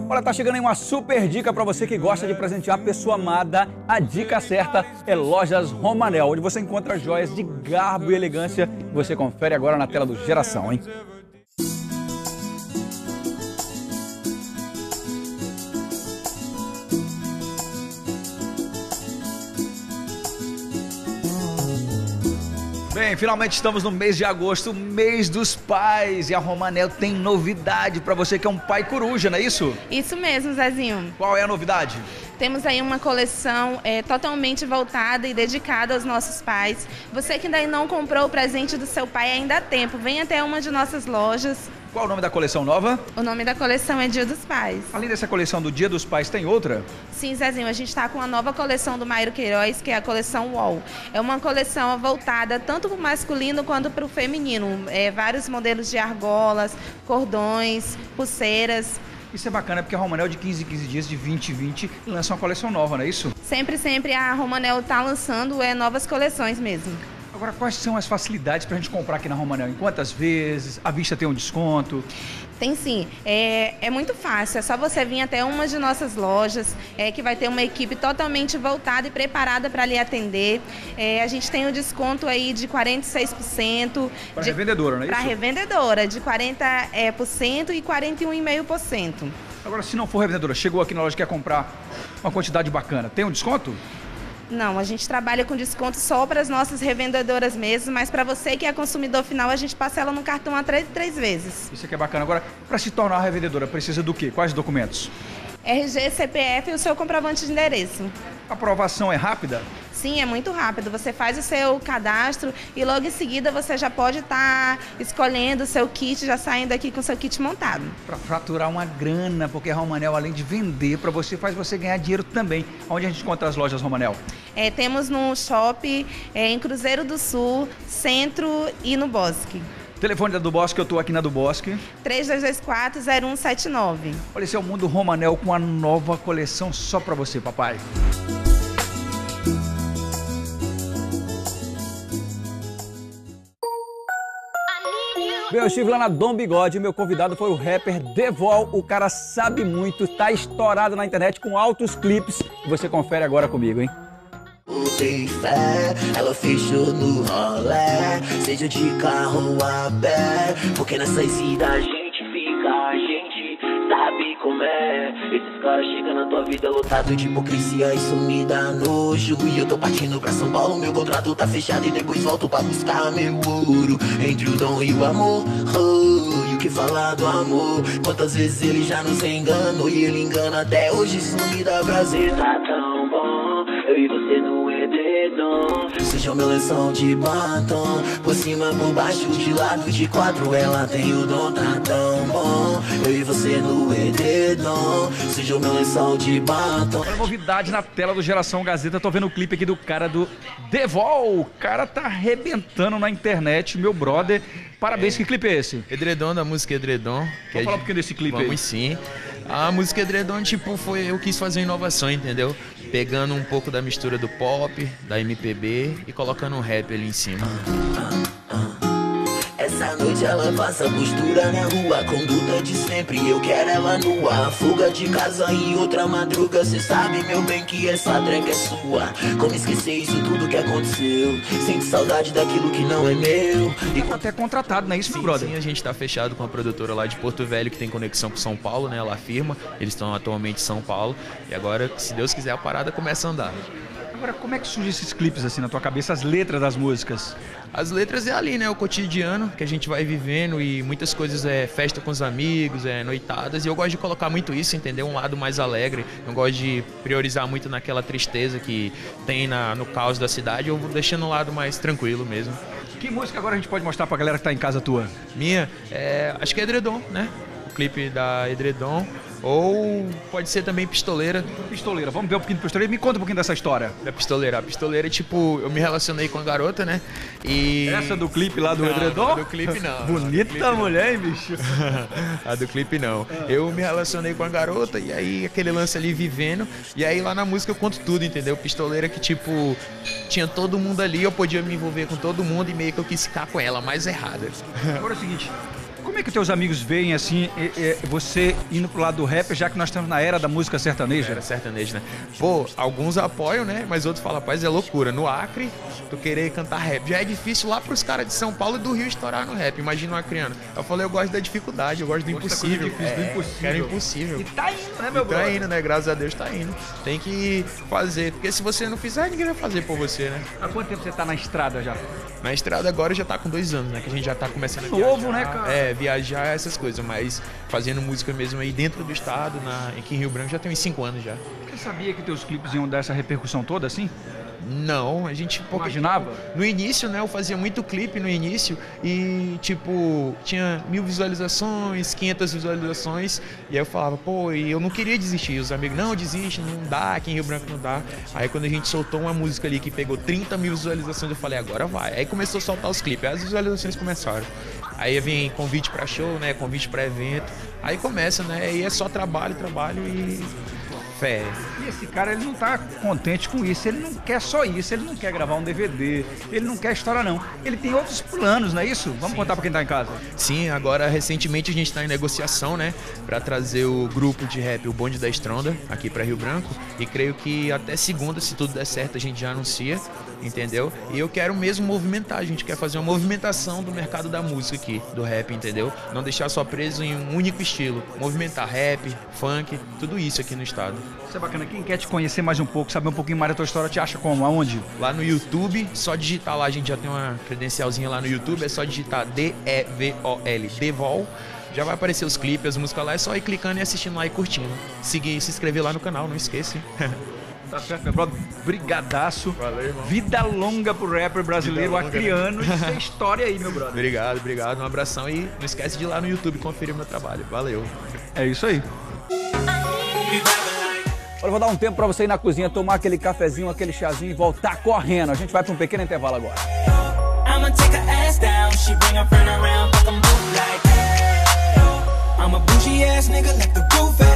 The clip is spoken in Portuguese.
Olha, tá chegando aí uma super dica para você que gosta de presentear a pessoa amada. A dica certa é Lojas Romanel, onde você encontra joias de garbo e elegância. Você confere agora na tela do Geração, hein? Bem, finalmente estamos no mês de agosto, mês dos pais, e a Romanel tem novidade para você que é um pai coruja, não é isso? Isso mesmo, Zezinho. Qual é a novidade? Temos aí uma coleção totalmente voltada e dedicada aos nossos pais. Você que ainda não comprou o presente do seu pai, ainda há tempo. Venha até uma de nossas lojas. Qual o nome da coleção nova? O nome da coleção é Dia dos Pais. Além dessa coleção do Dia dos Pais, tem outra? Sim, Zezinho, a gente está com a nova coleção do Mairo Queiroz, que é a coleção UOL. É uma coleção voltada tanto para o masculino quanto para o feminino. Vários modelos de argolas, cordões, pulseiras. Isso é bacana porque a Romanel de 15 em 15 dias, de 20 em 20, lança uma coleção nova, não é isso? Sempre a Romanel está lançando novas coleções mesmo. Agora, quais são as facilidades para a gente comprar aqui na Romanel? Em quantas vezes? À vista tem um desconto? Tem sim. É muito fácil. É só você vir até uma de nossas lojas, que vai ter uma equipe totalmente voltada e preparada para lhe atender. A gente tem um desconto aí de 46%. Para revendedora, não é isso? Para revendedora, de 40% e 41,5%. Agora, se não for revendedora, chegou aqui na loja e quer comprar uma quantidade bacana, tem um desconto? Não, a gente trabalha com desconto só para as nossas revendedoras mesmo, mas para você que é consumidor final, a gente parcela no cartão a 3 vezes. Isso aqui é bacana. Agora, para se tornar uma revendedora, precisa do quê? Quais documentos? RG, CPF e o seu comprovante de endereço. A aprovação é rápida? Sim, é muito rápido. Você faz o seu cadastro e logo em seguida você já pode estar escolhendo o seu kit, já saindo aqui com o seu kit montado. Para faturar uma grana, porque a Romanel, além de vender para você, faz você ganhar dinheiro também. Onde a gente encontra as lojas Romanel? Temos no shopping, em Cruzeiro do Sul, Centro e no Bosque. Telefone da do Bosque, eu estou aqui na do Bosque. 3224-0179. Olha, esse é o Mundo Romanel com a nova coleção só para você, papai. Bem, eu estive lá na Dom Bigode e meu convidado foi o rapper Devol. O cara sabe muito, tá estourado na internet com altos clipes. Você confere agora comigo, hein? Tem fé, ela fechou no rolê, seja de carro ou a pé, porque nessa cidade a gente sabe como é. Esses caras chegam na tua vida lotado de hipocrisia, isso me dá nojo. E eu tô partindo pra São Paulo, meu contrato tá fechado e depois volto pra buscar meu ouro. Entre o dom e o amor, e o que falar do amor? Quantas vezes ele já nos enganou e ele engana até hoje, isso me dá prazer. Tá tão bom, eu e você no edredom, seja o meu lençol de batom, por cima, por baixo, de lado, de quatro, ela tem o dom, tá tão bom. Eu e você no edredom, seja o meu lençol de batom. Olha a novidade na tela do Geração Gazeta, tô vendo o clipe aqui do cara do Devol. O cara tá arrebentando na internet, meu brother. Parabéns, que clipe é esse? Edredom, da música Edredom. Vamos falar um pouquinho desse clipe aí. Vamos sim. A música Edredom, tipo, eu quis fazer uma inovação, entendeu? Pegando um pouco da mistura do pop, da MPB e colocando um rap ali em cima. Essa noite ela passa postura na rua, conduta de sempre, eu quero ela nua. Fuga de casa e outra madruga, cê sabe, meu bem, que essa track é sua. Como esquecer isso tudo que aconteceu? Sinto saudade daquilo que não é meu. E até contratado, não é isso, meu brother? Sim, a gente tá fechado com a produtora lá de Porto Velho, que tem conexão com São Paulo, né? Ela afirma, eles estão atualmente em São Paulo. E agora, se Deus quiser, a parada começa a andar. Agora, como é que surgem esses clipes assim na tua cabeça, as letras das músicas? As letras é ali, né? O cotidiano que a gente vai vivendo e muitas coisas festa com os amigos, noitadas. E eu gosto de colocar muito isso, entendeu? Um lado mais alegre. Não gosto de priorizar muito naquela tristeza que tem no caos da cidade. Eu vou deixando um lado mais tranquilo mesmo. Que música agora a gente pode mostrar pra galera que tá em casa tua? Minha? Acho que é Edredom, né? O clipe da Edredom. Ou pode ser também Pistoleira. Pistoleira, vamos ver um pouquinho de Pistoleira. Me conta um pouquinho dessa história. Da Pistoleira. A Pistoleira, tipo, eu me relacionei com a garota, né? E... Essa do clipe lá do Edredom? A do clipe não. Bonita clipe, mulher, hein, bicho? A do clipe não. Eu me relacionei com a garota e aí aquele lance ali vivendo. E aí lá na música eu conto tudo, entendeu? Pistoleira que, tipo, tinha todo mundo ali, eu podia me envolver com todo mundo e meio que eu quis ficar com ela mais errada. Agora é o seguinte... Como é que teus amigos veem, assim, você indo pro lado do rap, já que nós estamos na era da música sertaneja? Era sertaneja, né? Pô, alguns apoiam, né? Mas outros falam, rapaz, é loucura. No Acre, tu querer cantar rap. Já é difícil lá pros caras de São Paulo e do Rio estourar no rap. Imagina um acriano. Eu falei, eu gosto da dificuldade, eu gosto do impossível. Do impossível. Quero impossível. E tá indo, né, meu brother? Tá indo, né? Graças a Deus tá indo. Tem que fazer. Porque se você não fizer, ninguém vai fazer por você, né? Há quanto tempo você tá na estrada já? Na estrada agora já tá com 2 anos, né? Que a gente já tá começando a Novo, viajar, né, cara? Viajar, essas coisas. Mas fazendo música mesmo aí dentro do estado, aqui em Rio Branco, já tem uns 5 anos já. Você sabia que teus clipes iam dar essa repercussão toda, assim? Não, a gente... Imaginava? No início, né, eu fazia muito clipe no início e, tipo, tinha 1000 visualizações, 500 visualizações, e aí eu falava, pô, e eu não queria desistir. Os amigos, não, desiste, não dá, aqui em Rio Branco não dá. Aí quando a gente soltou uma música ali que pegou 30 mil visualizações, eu falei, agora vai. Aí começou a soltar os clipes, aí as visualizações começaram. Aí vem convite pra show, né, convite pra evento, aí começa, né, e é só trabalho e... fé. E esse cara, ele não tá contente com isso, ele não quer só isso, ele não quer gravar um DVD, ele não quer história não. Ele tem outros planos, não é isso? Vamos contar pra quem tá em casa. Sim, agora recentemente a gente tá em negociação, né, pra trazer o grupo de rap, o Bonde da Estronda, aqui pra Rio Branco, e creio que até segunda, se tudo der certo, a gente já anuncia, entendeu? E eu quero mesmo movimentar, a gente quer fazer uma movimentação do mercado da música aqui, do rap, entendeu? Não deixar só preso em um único estilo, movimentar rap, funk, tudo isso aqui no estado. Isso é bacana. Quem quer te conhecer mais um pouco, saber um pouquinho mais da tua história, te acha como? Aonde? Lá no YouTube, só digitar lá, a gente já tem uma credencialzinha lá no YouTube, é só digitar DEVOL, Devol. Já vai aparecer os clipes, as músicas lá, é só ir clicando e assistindo lá e curtindo. Seguir e se inscrever lá no canal, não esqueça. Tá certo, meu brother. Brigadaço. Valeu, irmão. Vida longa pro rapper brasileiro, acriano. Isso é história aí, meu brother. Obrigado. Um abração e não esquece de ir lá no YouTube conferir o meu trabalho. Valeu. É isso aí. Olha, eu vou dar um tempo pra você ir na cozinha, tomar aquele cafezinho, aquele chazinho e voltar correndo. A gente vai pra um pequeno intervalo agora. I'ma take her ass down, she bring her friend around, fuck 'em both like, I'm a bougie ass nigga, let the roof